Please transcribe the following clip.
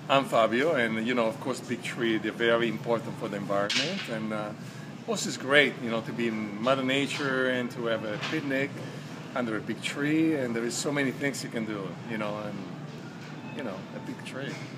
I'm Fabio, and of course, big tree, they're very important for the environment, and also it's great, to be in Mother Nature and to have a picnic under a big tree, and there is so many things you can do, and a big tree.